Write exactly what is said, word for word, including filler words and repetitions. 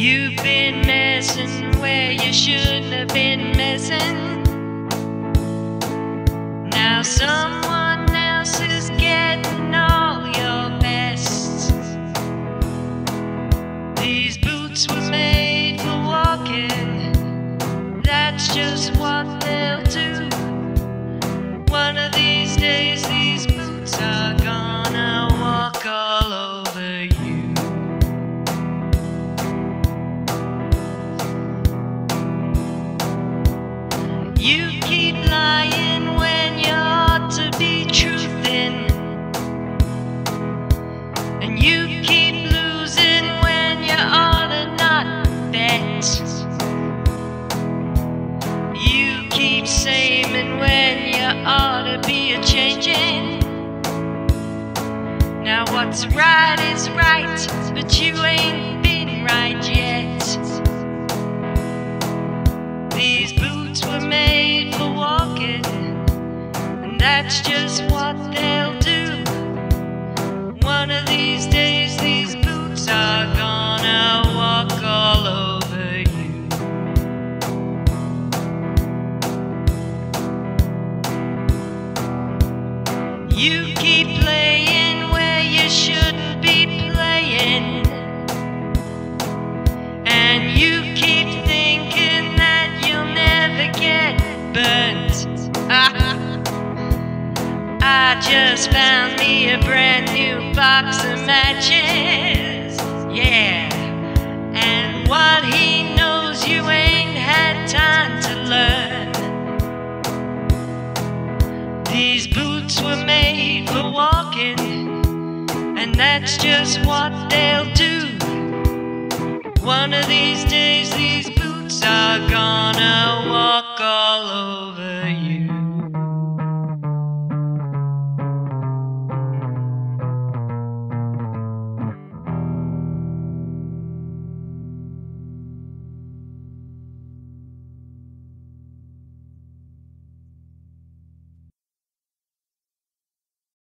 You've been messing where you shouldn't have been messing. Now someone else is getting all your best. These boots were made for walking, that's just what they'll do. One of these days these boots are gonna walk all over you. You keep lying when you ought to be truthing, and you keep losing when you ought to not bet. You keep saying when you ought to be a changing. Now what's right is right, but you ain't been right yet. These boots were made for walking, and that's just what they'll do. One of these days these boots are gonna walk all over you. You keep playing where you shouldn't be playing, and you keep thinking that you'll never get burnt. I just found me a brand new box of matches, yeah. And what he knows you ain't had time to learn. These boots were made for walking, and that's just what they'll do. One of these days these boots are gonna walk all over